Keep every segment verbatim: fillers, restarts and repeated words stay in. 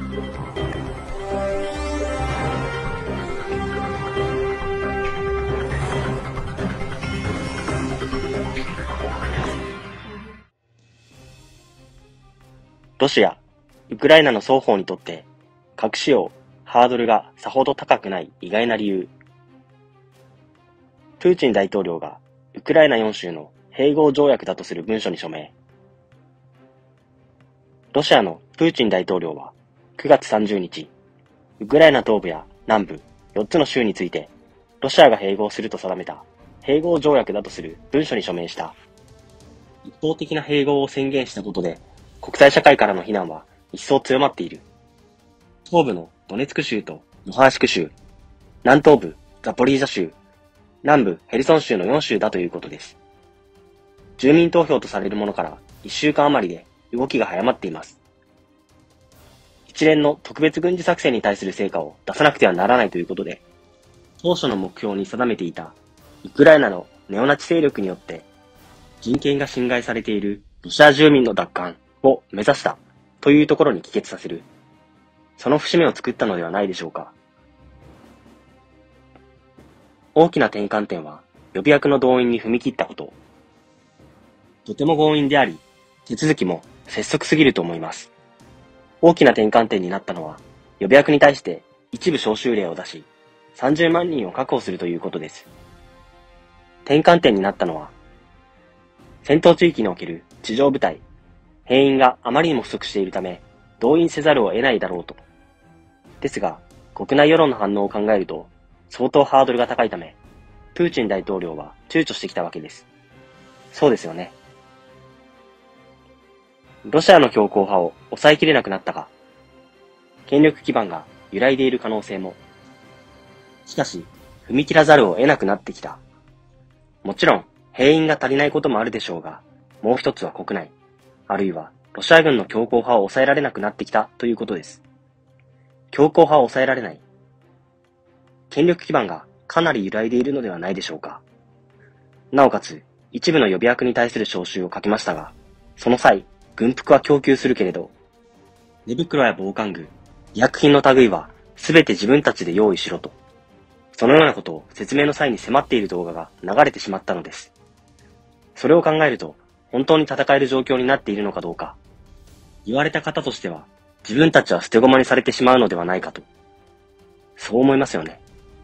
ロシア、ウクライナの双方にとって核使用、ハードルがさほど高くない意外な理由。プーチン大統領がウクライナよん州の併合条約だとする文書に署名。ロシアのプーチン大統領はくがつさんじゅうにち、ウクライナ東部や南部よっつの州についてロシアが併合すると定めた併合条約だとする文書に署名した。一方的な併合を宣言したことで国際社会からの非難は一層強まっている。東部のドネツク州とルハンシク州、南東部ザポリージャ州、南部ヘルソン州のよん州だということです。住民投票とされるものからいっしゅうかん余りで動きが早まっています。一連の特別軍事作戦に対する成果を出さなくてはならないということで、当初の目標に定めていたウクライナのネオナチ勢力によって人権が侵害されているロシア住民の奪還を目指したというところに帰結させる、その節目を作ったのではないでしょうか。大きな転換点は予備役の動員に踏み切ったこと。とても強引であり、手続きも拙速すぎると思います。大きな転換点になったのは予備役に対して一部招集令を出しさんじゅうまんにんを確保するということです。転換点になったのは戦闘地域における地上部隊兵員があまりにも不足しているため、動員せざるを得ないだろうと。ですが、国内世論の反応を考えると、相当ハードルが高いため、プーチン大統領は躊躇してきたわけです。そうですよね。ロシアの強硬派を抑えきれなくなったか、権力基盤が揺らいでいる可能性も。しかし、踏み切らざるを得なくなってきた。もちろん、兵員が足りないこともあるでしょうが、もう一つは国内。あるいは、ロシア軍の強硬派を抑えられなくなってきたということです。強硬派を抑えられない。権力基盤がかなり揺らいでいるのではないでしょうか。なおかつ、一部の予備役に対する招集をかけましたが、その際、軍服は供給するけれど、寝袋や防寒具、医薬品の類はすべて自分たちで用意しろと。そのようなことを説明の際に迫っている動画が流れてしまったのです。それを考えると、本当に戦える状況になっているのかどうか。言われた方としては、自分たちは捨て駒にされてしまうのではないかと。そう思いますよね。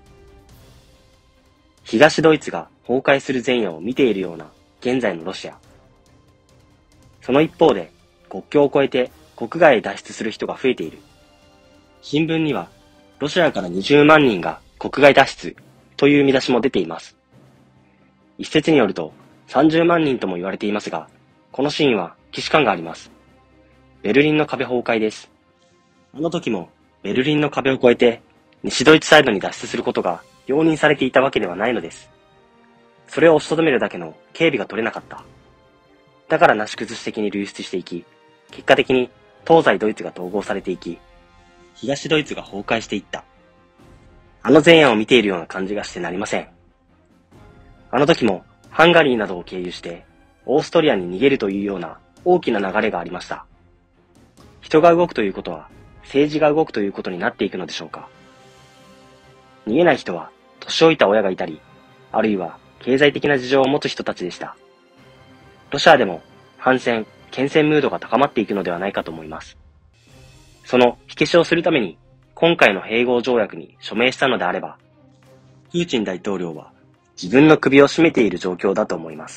東ドイツが崩壊する前夜を見ているような現在のロシア。その一方で、国境を越えて国外へ脱出する人が増えている。新聞には、ロシアからにじゅうまんにんが国外脱出という見出しも出ています。一説によると、さんじゅうまんにんとも言われていますが、このシーンは既視感があります。ベルリンの壁崩壊です。あの時もベルリンの壁を越えて西ドイツサイドに脱出することが容認されていたわけではないのです。それを押しとどめるだけの警備が取れなかった。だからなし崩し的に流出していき、結果的に東西ドイツが統合されていき、東ドイツが崩壊していった。あの前夜を見ているような感じがしてなりません。あの時もハンガリーなどを経由してオーストリアに逃げるというような大きな流れがありました。人が動くということは政治が動くということになっていくのでしょうか。逃げない人は年老いた親がいたり、あるいは経済的な事情を持つ人たちでした。ロシアでも反戦、牽制ムードが高まっていくのではないかと思います。その火消しをするために今回の併合条約に署名したのであれば、プーチン大統領は自分の首を絞めている状況だと思います。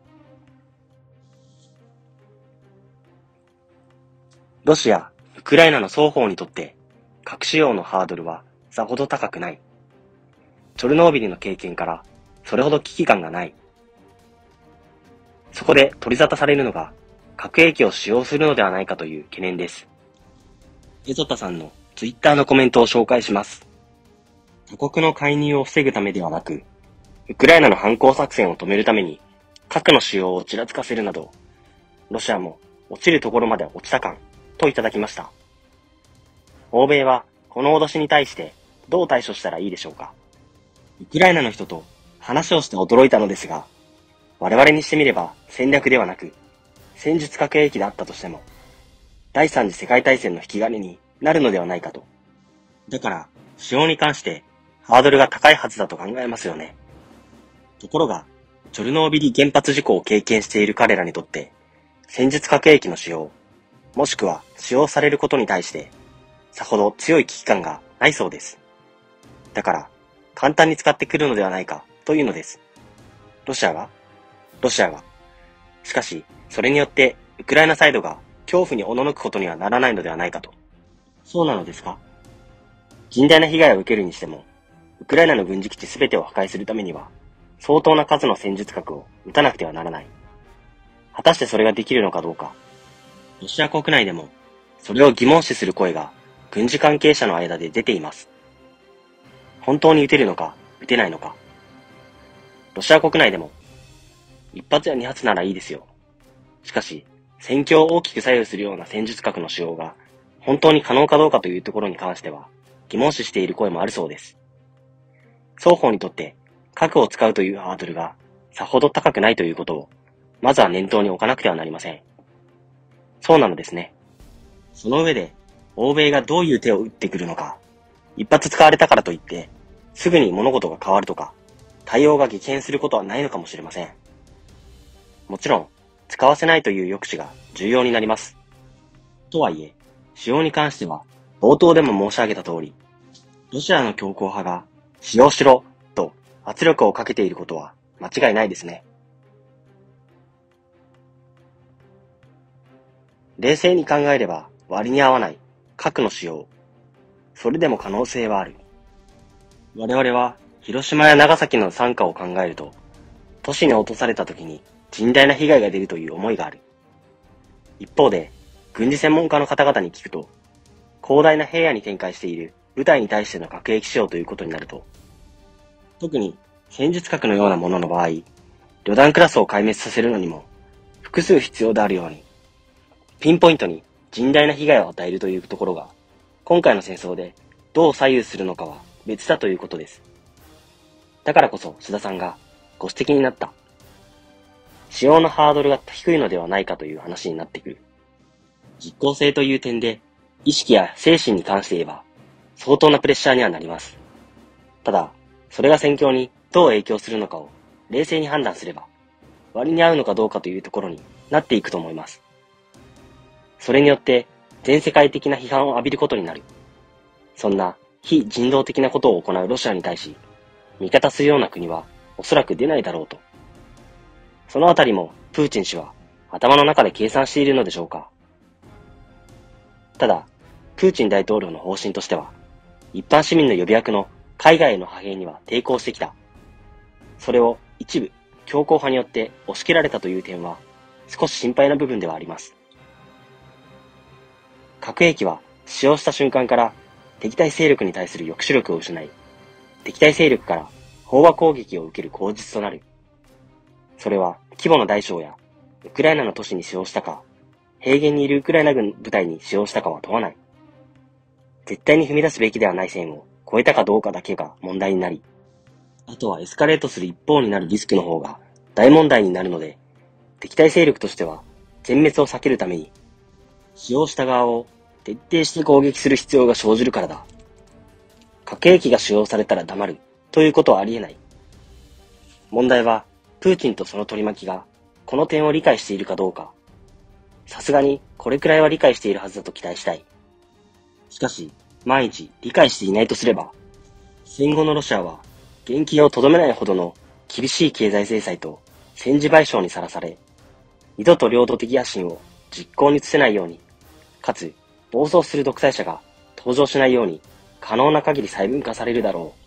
ロシア、ウクライナの双方にとって核使用のハードルはさほど高くない。チョルノービリの経験からそれほど危機感がない。そこで取り沙汰されるのが核兵器を使用するのではないかという懸念です。エゾタさんのツイッターのコメントを紹介します。他国の介入を防ぐためではなく、ウクライナの反攻作戦を止めるために核の使用をちらつかせるなど、ロシアも落ちるところまで落ちた感といただきました。欧米はこの脅しに対してどう対処したらいいでしょうか。ウクライナの人と話をして驚いたのですが、我々にしてみれば戦略ではなく戦術核兵器であったとしても、第三次世界大戦の引き金になるのではないかと。だから、使用に関してハードルが高いはずだと考えますよね。ところが、チョルノービリ原発事故を経験している彼らにとって、戦術核兵器の使用、もしくは使用されることに対して、さほど強い危機感がないそうです。だから、簡単に使ってくるのではないかというのです。ロシアがロシアが。しかし、それによって、ウクライナサイドが恐怖におののくことにはならないのではないかと。そうなのですか？甚大な被害を受けるにしても、ウクライナの軍事基地すべてを破壊するためには、相当な数の戦術核を撃たなくてはならない。果たしてそれができるのかどうか。ロシア国内でも、それを疑問視する声が軍事関係者の間で出ています。本当に撃てるのか、撃てないのか。ロシア国内でも、一発や二発ならいいですよ。しかし、戦況を大きく左右するような戦術核の使用が、本当に可能かどうかというところに関しては、疑問視している声もあるそうです。双方にとって、核を使うというハードルが、さほど高くないということを、まずは念頭に置かなくてはなりません。そうなのですね。その上で、欧米がどういう手を打ってくるのか、一発使われたからといって、すぐに物事が変わるとか、対応が激変することはないのかもしれません。もちろん、使わせないという抑止が重要になります。とはいえ、使用に関しては、冒頭でも申し上げた通り、ロシアの強硬派が、使用しろ、と圧力をかけていることは間違いないですね。冷静に考えれば割に合わない核の使用。それでも可能性はある。我々は広島や長崎の惨禍を考えると、都市に落とされた時に甚大な被害が出るという思いがある。一方で、軍事専門家の方々に聞くと、広大な平野に展開している部隊に対しての核兵器使用ということになると、特に戦術核のようなものの場合、旅団クラスを壊滅させるのにも複数必要であるように、ピンポイントに甚大な被害を与えるというところが、今回の戦争でどう左右するのかは別だということです。だからこそ須田さんがご指摘になった、使用のハードルが低いのではないかという話になってくる。実効性という点で、意識や精神に関して言えば、相当なプレッシャーにはなります。ただ、それが戦況にどう影響するのかを冷静に判断すれば、割に合うのかどうかというところになっていくと思います。それによって全世界的な批判を浴びることになる。そんな非人道的なことを行うロシアに対し、味方するような国はおそらく出ないだろうと。そのあたりもプーチン氏は頭の中で計算しているのでしょうか。ただ、プーチン大統領の方針としては、一般市民の予備役の海外への派兵には抵抗してきた。それを一部強硬派によって押し切られたという点は少し心配な部分ではあります。核兵器は使用した瞬間から敵対勢力に対する抑止力を失い、敵対勢力から飽和攻撃を受ける口実となる。それは規模の大小やウクライナの都市に使用したか、平原にいるウクライナ軍部隊に使用したかは問わない。絶対に踏み出すべきではない線を越えたかどうかだけが問題になり、あとはエスカレートする一方になるリスクの方が大問題になるので、敵対勢力としては全滅を避けるために、使用した側を徹底して攻撃する必要が生じるからだ。核兵器が使用されたら黙るということはありえない。問題は、プーチンとその取り巻きがこの点を理解しているかどうか。さすがにこれくらいは理解しているはずだと期待したい。しかし、万一理解していないとすれば、戦後のロシアは原型をとどめないほどの厳しい経済制裁と戦時賠償にさらされ、二度と領土的野心を実行に移せないように、かつ暴走する独裁者が登場しないように可能な限り細分化されるだろう。